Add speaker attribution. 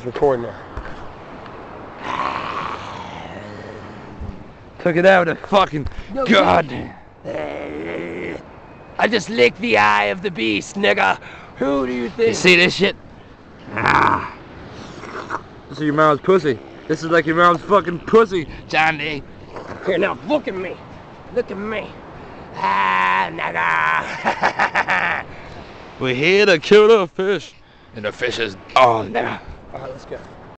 Speaker 1: It's recording now.
Speaker 2: Took it out of the fucking god.
Speaker 1: I just licked the eye of the beast, nigga. Who do you think?
Speaker 2: You see this shit? Ah. This is your mom's pussy. This is like your mom's fucking pussy, John D.
Speaker 1: Here, now, look at me. Look at me. Ah, nigga.
Speaker 2: We're here to kill the fish. And the fish is on there.
Speaker 1: All right, let's go.